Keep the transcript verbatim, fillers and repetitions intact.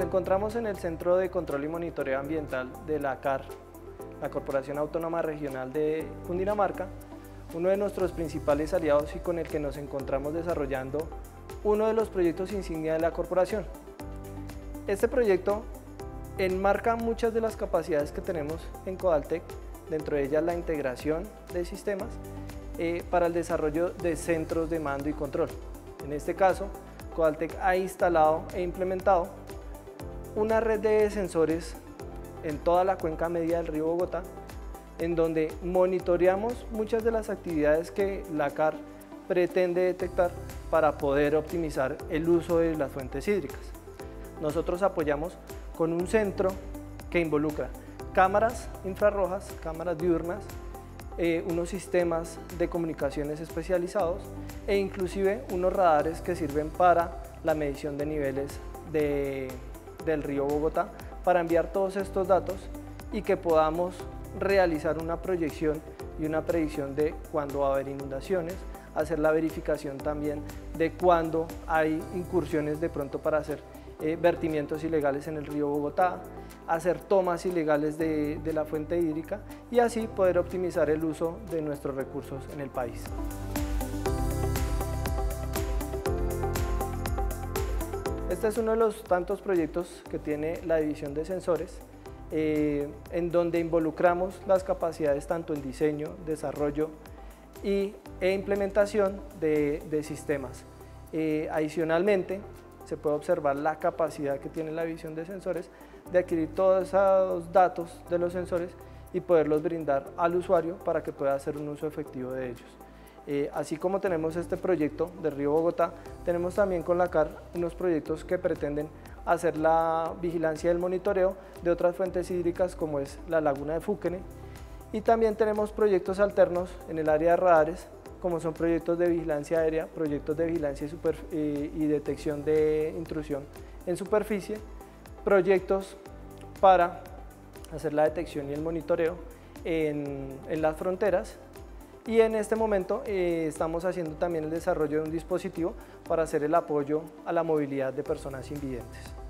encontramos en el Centro de Control y Monitoreo Ambiental de la C A R, la Corporación Autónoma Regional de Cundinamarca, uno de nuestros principales aliados y con el que nos encontramos desarrollando uno de los proyectos insignia de la corporación. Este proyecto enmarca muchas de las capacidades que tenemos en Codaltec, dentro de ellas la integración de sistemas eh, para el desarrollo de centros de mando y control. En este caso, Codaltec ha instalado e implementado una red de sensores en toda la cuenca media del río Bogotá, en donde monitoreamos muchas de las actividades que la C A R pretende detectar para poder optimizar el uso de las fuentes hídricas. Nosotros apoyamos con un centro que involucra cámaras infrarrojas, cámaras diurnas, eh, unos sistemas de comunicaciones especializados e inclusive unos radares que sirven para la medición de niveles de, del río Bogotá, para enviar todos estos datos y que podamos realizar una proyección y una predicción de cuándo va a haber inundaciones, hacer la verificación también de cuándo hay incursiones de pronto para hacer eh, vertimientos ilegales en el río Bogotá, hacer tomas ilegales de, de la fuente hídrica y así poder optimizar el uso de nuestros recursos en el país. Este es uno de los tantos proyectos que tiene la división de sensores, eh, en donde involucramos las capacidades tanto en diseño, desarrollo y, e implementación de, de sistemas. Eh, adicionalmente, se puede observar la capacidad que tiene la división de sensores de adquirir todos esos datos de los sensores y poderlos brindar al usuario para que pueda hacer un uso efectivo de ellos. Eh, así como tenemos este proyecto de Río Bogotá, tenemos también con la C A R unos proyectos que pretenden hacer la vigilancia y el monitoreo de otras fuentes hídricas como es la laguna de Fúquene, y también tenemos proyectos alternos en el área de radares como son proyectos de vigilancia aérea, proyectos de vigilancia y, super, eh, y detección de intrusión en superficie, proyectos para hacer la detección y el monitoreo en, en las fronteras. Y en este momento eh, estamos haciendo también el desarrollo de un dispositivo para hacer el apoyo a la movilidad de personas invidentes.